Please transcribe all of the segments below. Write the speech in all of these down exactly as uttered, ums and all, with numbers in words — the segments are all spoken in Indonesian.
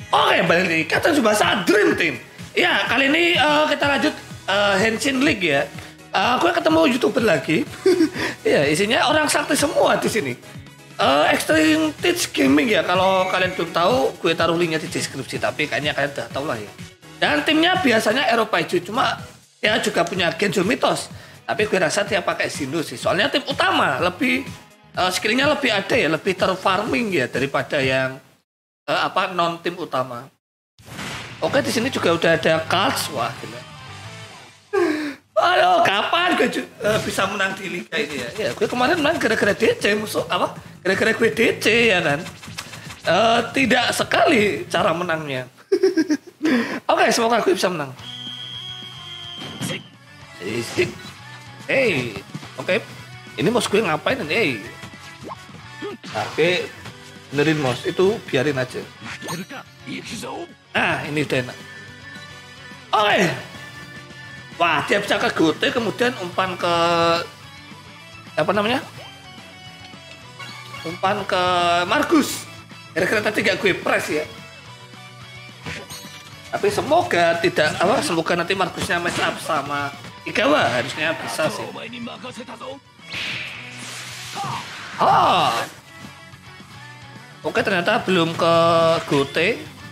Oke, balik lagi Captain Tsubasa Dream Team. Ya, kali ini uh, kita lanjut uh, Henshin League ya. Uh, gue ketemu YouTuber lagi. Ya, isinya orang sakti semua di sini. Uh, Extreme Teach Gaming ya. Kalau kalian belum tahu, gue taruh linknya di deskripsi. Tapi kayaknya kalian udah tahu lah ya. Dan timnya biasanya Eropa Hijau, cuma ya juga punya Genjo Mythos. Tapi gue rasa dia pakai Shindo sih. Soalnya tim utama lebih uh, skillnya lebih ada ya, lebih terfarming ya daripada yang uh, apa non tim utama. Oke, di sini juga udah ada cards. Wah, gila. Aduh, kapan gue uh, bisa menang di liga ini ya? Ya, gue kemarin menang gara-gara D C musuh apa? Gara-gara gue D C ya kan. Uh, tidak sekali cara menangnya. Oke, semoga gue bisa menang. Hey, oke. Ini mouse gue ngapain ini? Hey. Oke, benerin mouse itu biarin aja. Nah, ini udah enak. Oke. Wah, dia bisa ke Gote kemudian umpan ke apa namanya? Umpan ke Margus. Kira-kira tadi gak gue press ya. Tapi semoga tidak apa semoga nanti Margusnya match up sama Igawa, harusnya bisa sih. Oh. Oke, ternyata belum ke Gote.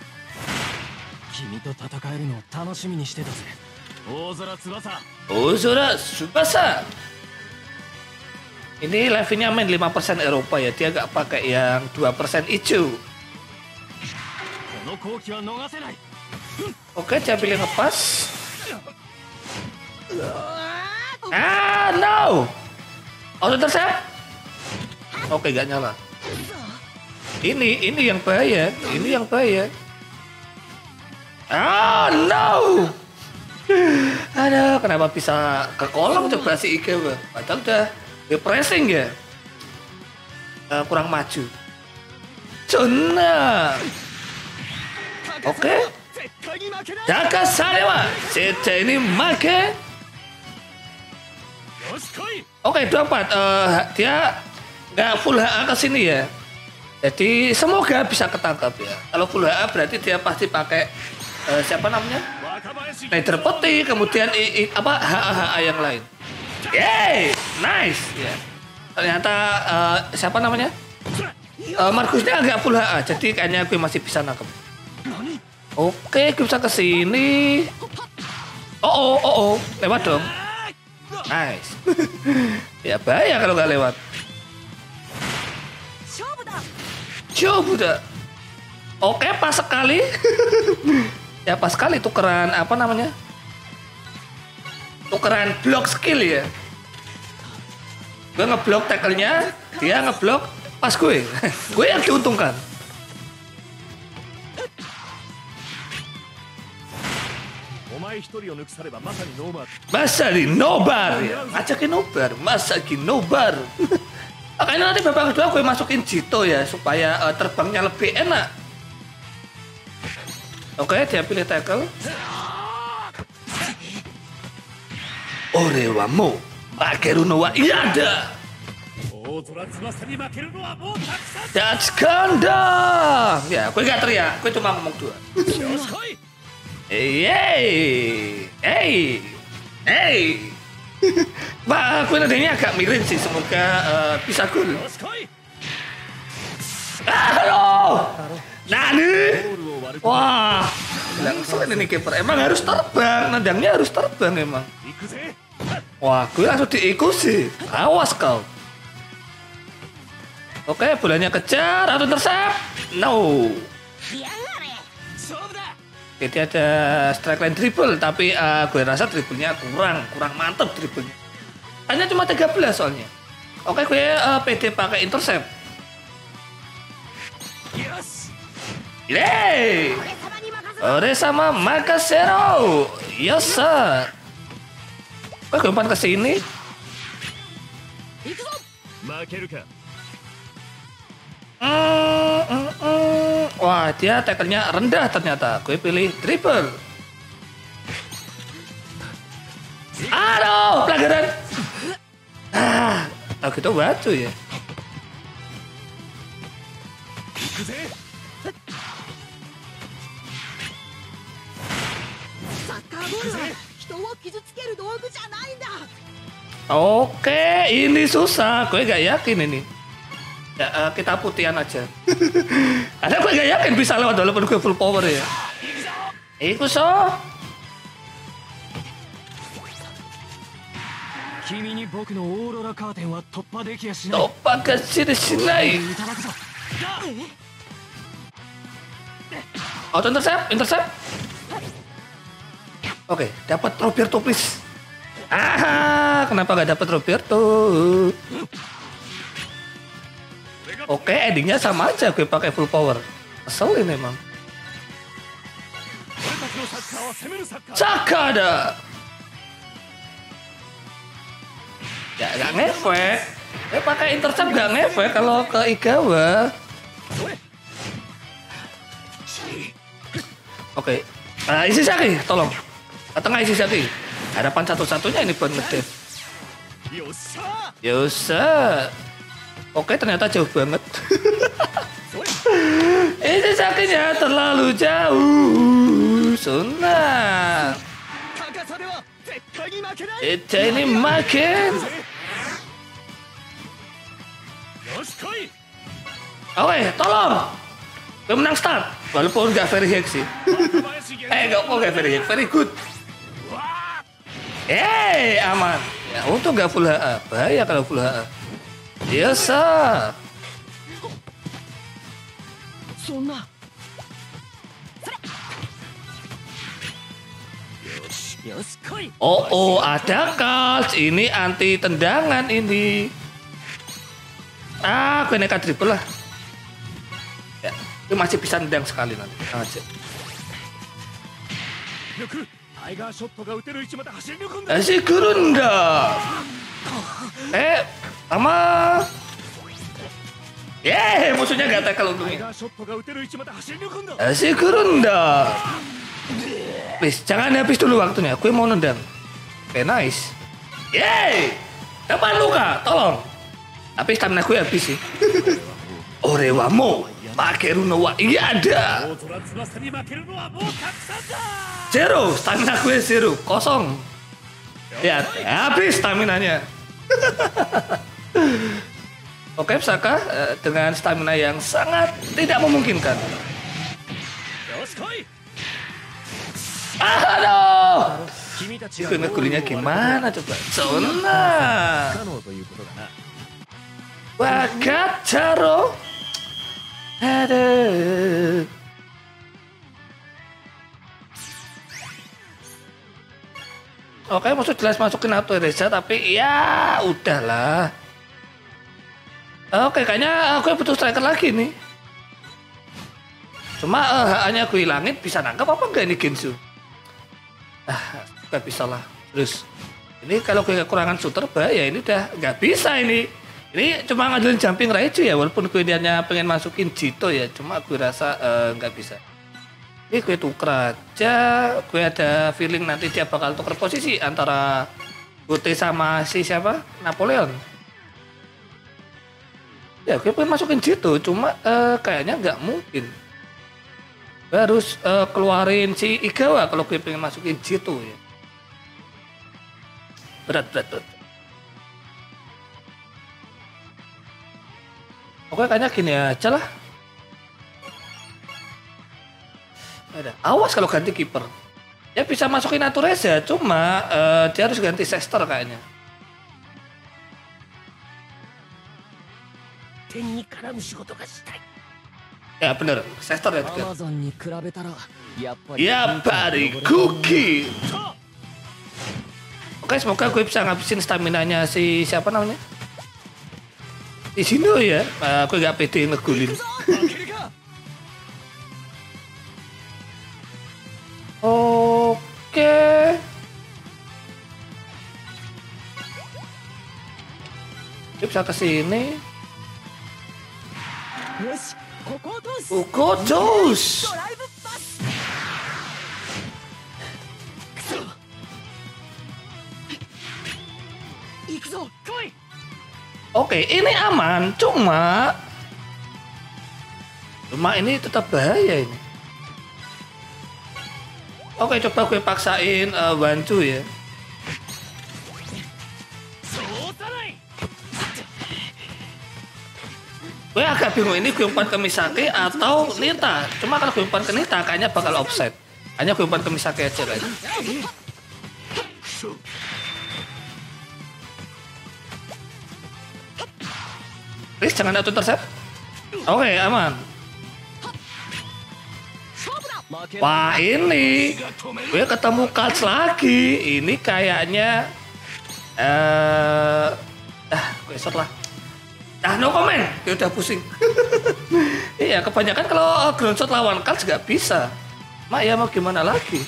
Ozora Tsubasa. Ini levelnya main lima persen Eropa ya. Dia gak pakai yang dua persen hijau. Oke, dia pilih ngepas. Ah, no. Auto intercept. Oke, gak nyala. Ini, ini yang bahaya. Ini yang bahaya. Ah, no. Aduh, kenapa bisa ke kolom coba si Igawa? Padahal udah pressing ya. Uh, kurang maju. Cuna. Oke. Okay. Jaga Sarewa. C C ini make. Oke, okay, dua empat. Uh, dia nggak full H A ke sini ya. Jadi semoga bisa ketangkap ya. Kalau full H A berarti dia pasti pakai uh, siapa namanya? Sniper putih, kemudian i, i, apa H A H A yang lain. Yeay, nice. Ya. Ternyata uh, siapa namanya? Uh, Margusnya agak full H A, jadi kayaknya gue masih bisa nangkep. Oke, gue bisa ke sini. Oh, oh, oh, oh, lewat dong. Nice. Ya bahaya kalau nggak lewat. Coba. Oke, pas sekali. Ya pas sekali tukeran apa namanya? Tukeran block skill ya. Gue ngeblok tackle-nya, dia ngeblok pas gue. Gue yang diuntungkan. Masa di nobar ya. Ngajakin nobar, masa di nobar. Makanya nanti babak kedua gue masukin Jito ya supaya uh, terbangnya lebih enak. Oke, dia pilih tackle. Ore wa mo makeru no wa iyada. That's Gundam. Ya, gue gak teriak, gue cuma ngomong dua. Hey, hey, hey. Bah, gue nadanya agak miring sih, semoga uh, bisa gol. Halo. Nani. Wah, langsung ini kiper. Emang harus terbang, nendangnya harus terbang emang. Wah, gue langsung diikuti. Awas kau. Oke, bolanya kejar atau intercept? No. Jadi ada strike line dribble, tapi uh, gue rasa dribblenya kurang, kurang mantep dribblenya. Hanya cuma tiga belas soalnya. Oke, gue uh, P D pakai intercept. Yeay! Ore sama Makasero. Yes sir. Kok gue umpan ke sini? Mm, mm, mm. Wah, dia tackle-nya rendah ternyata. Gue pilih triple. Aduh, pelanggaran. Ah, oh gitu batu ya. Oke, ini susah. Gue gak yakin ini. Ya, uh, kita putihan aja. Ada gue gak yakin bisa lewat walaupun gue full power ya. Iku so. Toppa kasih sini. Auto intercept, intercept. Oke, dapat Roberto please. Ah, kenapa gak dapat Roberto? Oke, endingnya sama aja gue pakai full power. Keselin emang. Sakada. Ya gak ngefek. Gue pakai intercept gak ngefek kalau ke Igawa. Oke, nah isi Saki, tolong. Ke tengah isi Saki. Harapan satu-satunya ini buat ngedef. Yosa. Oke, ternyata jauh banget. Isi Sakinya terlalu jauh. Sunat. Itu ini makin. Oke, tolong. Gue menang start. Walaupun gak very hack sih. Eh, gak kok gak very hack, very good. Eh, aman. Ya, untung gak full H A. Bahaya kalau full H A. Biasa. Oh, oh, ada Kals. Ini anti tendangan ini. Ah, gue nekat dribble lah. Ya, gue masih bisa nendang sekali nanti. Aja. Asik Gurunda. Eh, sama. Yeay, musuhnya gak tackle untungnya. Asik Gurunda. Please, jangan habis dulu waktunya. Gue mau nendang. Oke, okay, nice. Yeay, dapat luka, tolong. Tapi stamina gue habis sih. Orewamo, Makeru no wa iya ada. Zero, stamina gue zero, kosong. Ya, habis staminanya. Oke, Saka dengan stamina yang sangat tidak memungkinkan. Aduh. Itu ngegulinya gimana coba? Zona. Wakataro. Aduh. Oke, maksud jelas masukin auto Reza, tapi ya udahlah. Oke, kayaknya aku butuh striker lagi nih. Cuma uh, H A-nya aku hilangin, bisa nangkap apa enggak ini Gensu? Ah, nggak bisa lah. Terus, ini kalau gue kekurangan shooter, bahaya. Ini udah nggak bisa ini. Ini cuma ngandelin jumping Raichu ya, walaupun gue hanya pengen masukin Jito ya. Cuma gue rasa nggak uh, bisa. Ini gue tuker aja. Gue ada feeling nanti dia bakal tuker posisi antara Gote sama si siapa? Napoleon. Ya, gue pengen masukin Jito, cuma uh, kayaknya nggak mungkin. Gue harus uh, keluarin si Igawa kalau gue pengen masukin Jito ya. Berat, berat, berat. Oke, kayaknya gini aja lah. Ada. Awas kalau ganti kiper. Ya bisa masukin Natureza, cuma uh, dia harus ganti Sester kayaknya. Ya bener, Sester ya juga. Ya bari Kuki. Oke, semoga gue bisa ngabisin stamina-nya si siapa namanya? Di sini ya, uh, gue gak pede ngegulin. Oke. Dia bisa ke sini. Ukotos. Oke, ini aman, cuma cuma ini tetap bahaya ini. Oke, coba gue paksain uh, Wancu ya. Gue agak bingung ini gue umpan ke Misaki atau Nita. Cuma kalau gue umpan ke Nita kayaknya bakal offset. Hanya gue umpan ke Misaki aja guys. Please jangan auto intercept. Oke, aman. Wah ini gue ketemu Kals lagi. Ini kayaknya eh uh, ah gue shot lah. Nah, no comment, dia udah pusing. Iya, kebanyakan kalau ground shot lawan Kals gak bisa. Mak ya mau gimana lagi?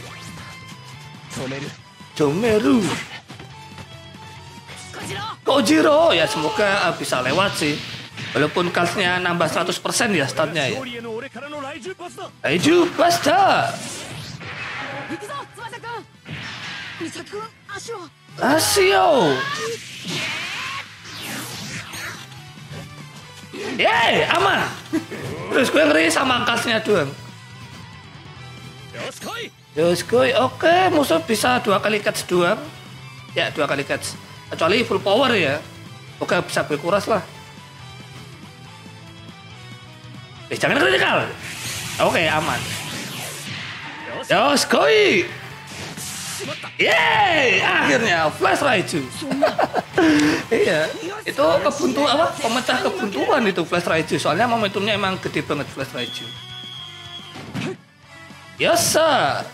Jomeru. Kojiro, ya semoga uh, bisa lewat sih. Walaupun Kalsnya nambah seratus persen ya statnya ya. Aiju Basta. Asio. Yeay, aman. Terus gue ngeri sama Kalsnya doang. Yoskoi, oke, musuh bisa dua kali catch doang. Ya, dua kali catch. Kecuali full power ya. Oke, bisa berkuras lah. Eh, jangan kritikal. Oke, aman. Yoskoi. Yeay, akhirnya Flash Raiju. Iya, itu kebuntu apa? Pemecah kebuntuan itu Flash Raiju. Soalnya momentumnya emang gede banget Flash Raiju. Yosa.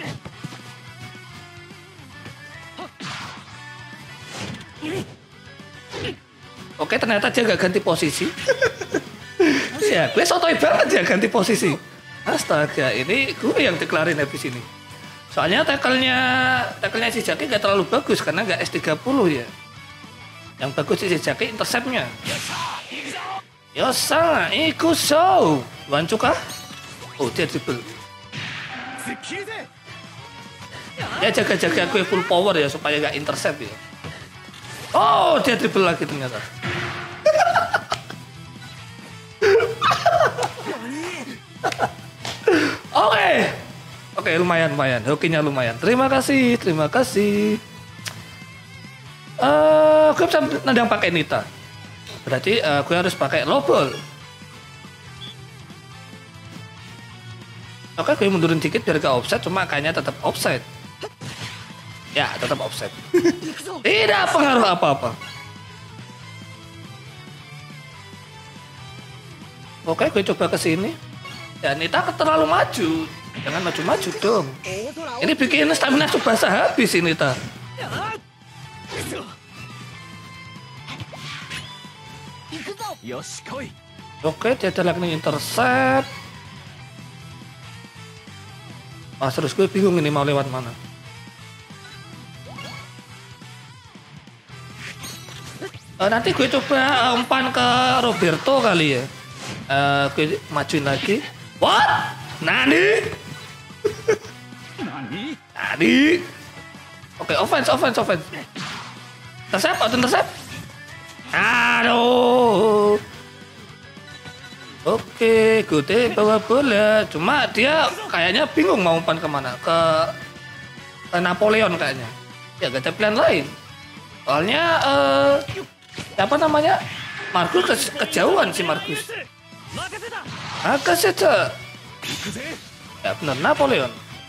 Oke, ternyata dia gak ganti posisi. Iya, gue sotoy banget ya ganti posisi. Astaga, ini gue yang deklarin habis ini. Soalnya tackle-nya tackle-nya si Jaki gak terlalu bagus karena gak S tiga puluh ya. Yang bagus si Jaki intercept-nya. Yosa, ikuso. Wancu kah? Oh, dia dribble. Ya jaga-jaga gue full power ya supaya gak intercept ya. Oh, dia dribble lagi ternyata. Oke. Oke, lumayan, lumayan. Hokinya lumayan. Terima kasih, terima kasih. Eh, uh, gue bisa nendang pakai Nita. Berarti uh, gue harus pakai low ball. Oke, gue mundurin dikit biar gak offset, cuma kayaknya tetap offset. Ya, tetap offset. Tidak pengaruh apa-apa. Oke, gue coba ke sini. Ya, Nita terlalu maju. Jangan maju-maju dong. Ini bikin stamina Tsubasa habis ini ta. Oke, dia ada lightning intercept. Mas terus gue bingung ini mau lewat mana. Uh, nanti gue coba umpan ke Roberto kali ya. Uh, gue majuin lagi. What? Nani? Nani? Oke, offense, offense, offense. Intercept, auto intercept. Aduh. Oke, Gute bawa bola. Cuma dia kayaknya bingung mau umpan kemana. Ke, ke Napoleon kayaknya. Ya gak ada pilihan lain. Soalnya, uh, apa namanya? Markus ke, kejauhan si Markus. Agak saja. Ya benar, Napoleon.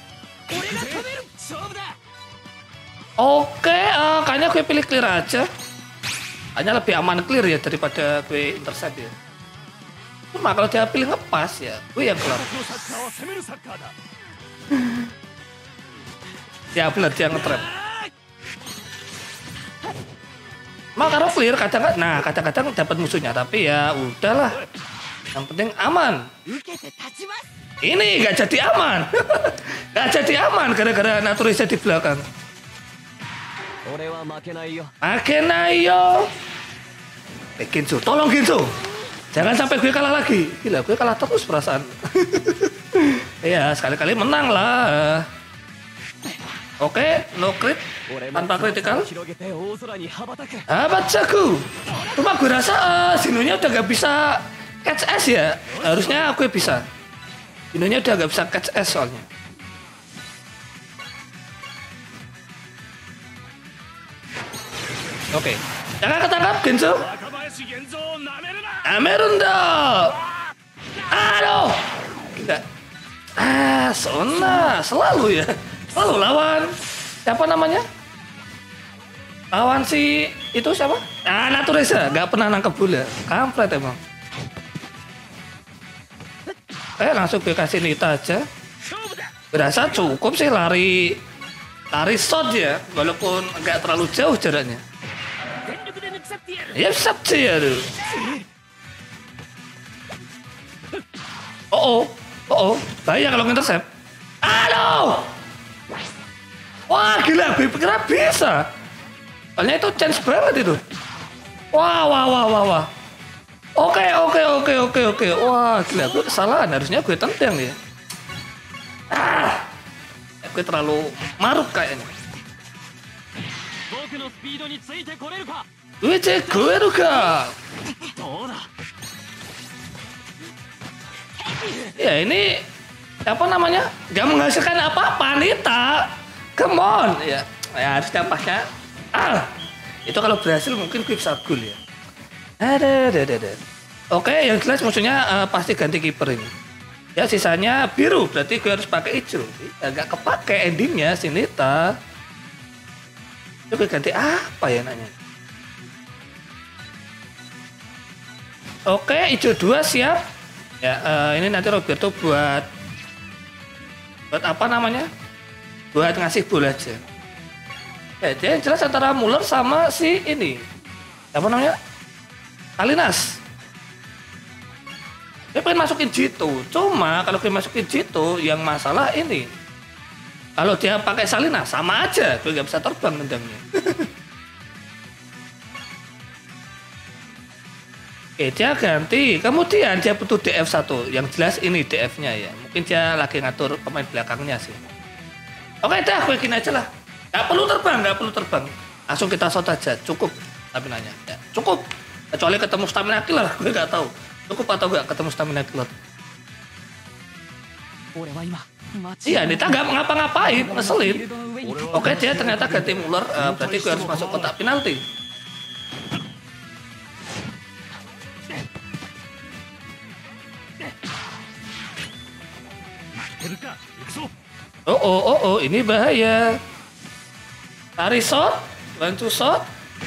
Oke, uh, kayaknya gue pilih clear aja. Hanya lebih aman clear ya daripada gue intercept ya. Cuma kalau dia pilih ngepas ya, gue yang kelar. Ya benar, dia nge-trap. Maka kalau clear kadang nah kadang-kadang dapat musuhnya, tapi ya udahlah. Yang penting aman. Ini gak jadi aman. Gak jadi aman gara-gara Naturisa di belakang. Makenayo. Eh Ginso, tolong Ginso. Jangan sampai gue kalah lagi. Gila, gue kalah terus perasaan. Iya, sekali-kali menang lah. Oke, no crit. Tanpa kritikal. Habatsaku. Cuma gue rasa uh, Shinonya udah gak bisa catch S ya. Harusnya gue bisa. Shinonya udah gak bisa catch S soalnya. Oke. Jangan ketangkap, Genzo. Amerunda. Aduh. Enggak. Ah, Sona. Selalu ya. Selalu lawan. Siapa namanya? Lawan si itu siapa? Ah, Natureza. Gak pernah nangkep bola. Kampret emang. Eh, langsung gue kasih Nita aja. Berasa cukup sih lari lari shot ya, walaupun nggak terlalu jauh jaraknya. Ya sabti ya tuh. Oh oh, oh oh, bahaya kalau ngintercept. Aduh, wah gila, gue kira bisa. Soalnya itu chance banget itu. Wah wah wah wah wah. Oke oke oke oke oke. Wah gila, gue kesalahan, harusnya gue tendang ya. Ah, gue terlalu maruk kayaknya. Gue cek gue ruka. Ya ini apa namanya? Gak menghasilkan apa-apa, Nita. Come on, ya, ya harus dapatnya. Ah, itu kalau berhasil mungkin gue bisa gol ya. Ada, ada, ada. Oke, yang jelas maksudnya uh, pasti ganti kiper ini. Ya sisanya biru, berarti gue harus pakai hijau. Agak kepake endingnya si Nita. Coba ganti apa ya nanya? Oke, hijau dua siap. Ya uh, ini nanti Roberto buat buat apa namanya? Buat ngasih bola aja. Ya, dia yang jelas antara Muller sama si ini. Apa namanya? Salinas. Dia pengen masukin Jito, cuma kalau dia masukin Jito yang masalah ini. Kalau dia pakai Salinas sama aja, gue gak bisa terbang nendangnya. Oke, dia ganti. Kemudian dia butuh D F satu, yang jelas ini D F-nya ya. Mungkin dia lagi ngatur pemain belakangnya sih. Oke, dah gue gini aja lah. Gak perlu terbang, gak perlu terbang. Langsung kita shot aja, cukup. Tapi nanya, ya, cukup. Kecuali ketemu stamina killer, gue gak tahu. Cukup atau enggak ketemu stamina killer? Iya, Nita nggak ngapa-ngapain, ngeselin. Oke, dia ternyata ganti Muller, uh, berarti gue harus masuk kotak penalti. Oh, oh, oh, oh, ini bahaya. Tarik shot, bantu shot.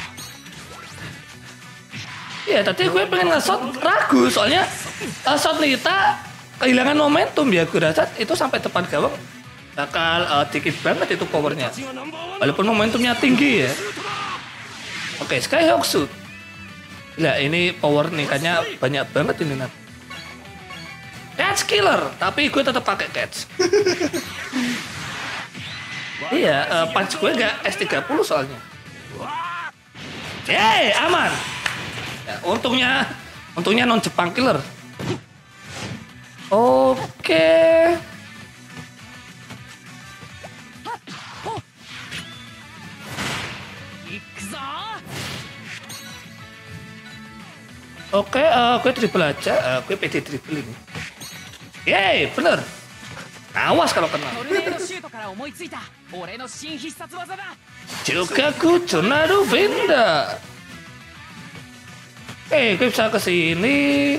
Iya, tadi gue pengen nge-shot ragu soalnya uh, shot Nita kehilangan momentum ya, gue rasa itu sampai depan gawang bakal uh, dikit banget itu powernya. Walaupun momentumnya tinggi ya. Oke, Skyhawk shoot. Gila, ini power Nitanya banyak banget ini nanti. Catch killer, tapi gue tetap pakai catch. Iya, uh, punch gue gak S tiga puluh soalnya. Yeay, aman. Ya, untungnya, untungnya non Jepang killer. Oke. Oke, uh, gue dribble aja. Uh, gue pede dribble ini. Yeay, bener. Awas kalau kena. Jogaku Tornado Benda. Oke, gue bisa ke sini.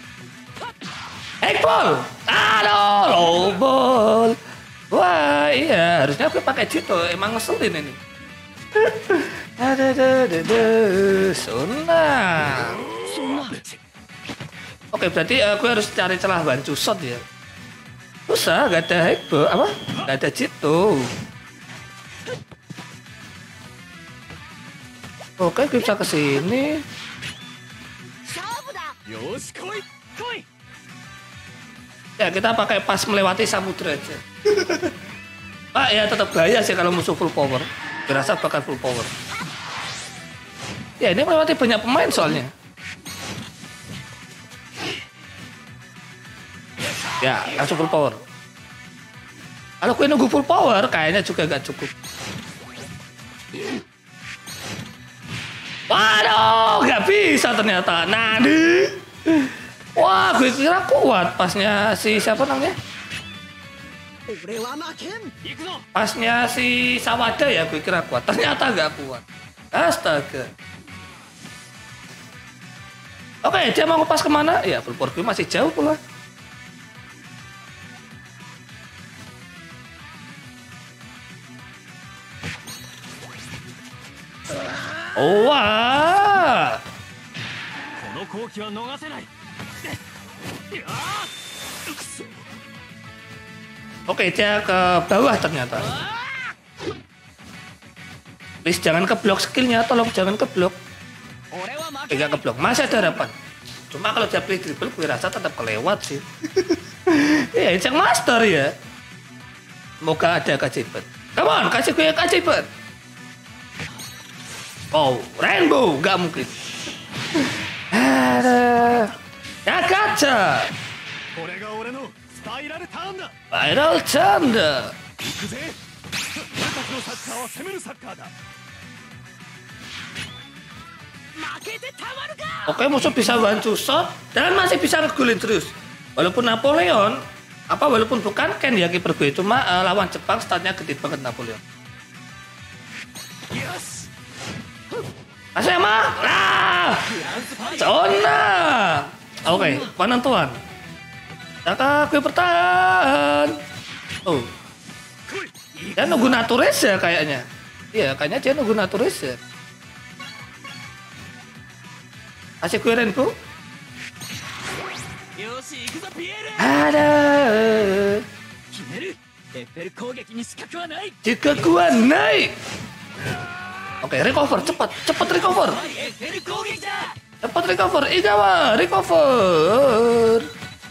Ekbol. Aduh, low ball. Wah, iya, harusnya gue pakai Jito. Emang ngeselin ini. Ada, ada, ada, ada. Sona. Oke, berarti uh, gue harus cari celah bantu shot ya. Susah, gak ada Ekbol, apa? Gak ada Jito. Oke, gue bisa ke sini. Ya, kita pakai pas melewati samudra aja. Pak, ya tetap bahaya sih kalau musuh full power. Berasa bakal full power. Ya, ini melewati banyak pemain soalnya. Ya, langsung full power. Kalau gue nunggu full power, kayaknya juga gak cukup. Waduh, gak bisa ternyata. Nah, nih. Wah, gue kira kuat pasnya si siapa namanya? Pasnya si Sawada ya, gue kira kuat. Ternyata gak kuat. Astaga. Oke, dia mau ngepas kemana? Ya, full power gue masih jauh pula. Oh, wah. Oke, dia ke bawah ternyata. Please jangan keblok skillnya, tolong jangan keblok. Eh, gak keblok, masih ada harapan. Cuma kalau dia play dribble, gue rasa tetap kelewat sih. Iya, Insect Master ya. Semoga ada keajaiban. Come on, kasih gue keajaiban. Oh, Rainbow, gak mungkin. Ada. Ya gacha. Spiral Thunder. Oke, musuh bisa one to shot dan masih bisa ngegulin terus. Walaupun Napoleon, apa walaupun bukan Ken ya kiper gue, cuma uh, lawan Jepang statnya gede banget Napoleon. Asal mah, lah, zona. Oke, penentuan. Kakak gue bertahan. Oh, dia nunggu Natures ya kayaknya. Iya, kayaknya dia nunggu Natures ya. Kasih gue Rainbow. Ada. Jika gua naik. Oke, recover cepat, cepat recover. Cepat recover, Igawa, recover.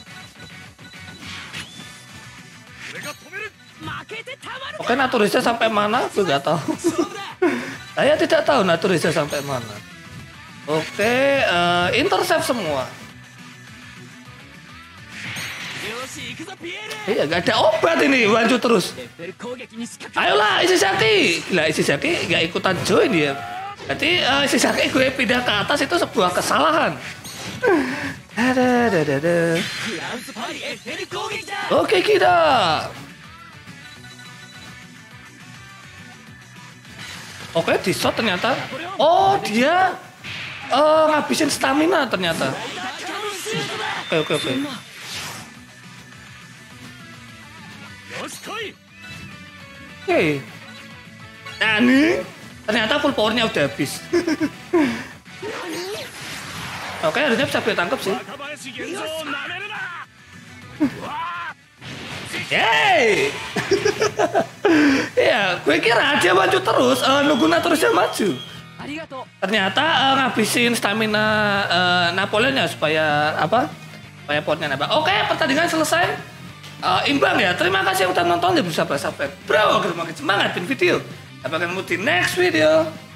Oke, Naturisnya sampai mana? Gue nggak tahu. Saya tidak tahu Naturisnya sampai mana. Oke, uh, intercept semua. Iya, gak ada obat ini, lanjut terus. Ayolah, Ishizaki. Gila, Ishizaki gak ikutan join dia. Berarti uh, Ishizaki gue pindah ke atas itu sebuah kesalahan. Ada, ada, ada, ada. Oke, kita. Oke, di shot ternyata. Oh, dia uh, ngabisin stamina ternyata. Oke, oke, oke. Oke. Nah, ini ternyata full powernya udah habis. Oke, harusnya bisa gue tangkap sih. Yeay. Ya, gue kira dia maju terus, uh, nunggu Naturusnya maju. Ternyata uh, ngabisin stamina uh, Napoleon ya supaya apa? Supaya powernya nambah. Oke, pertandingan selesai. Uh, imbang ya, terima kasih yang udah nonton dan bisa bahasa Bro, makin semangat bikin video. Sampai ketemu di next video.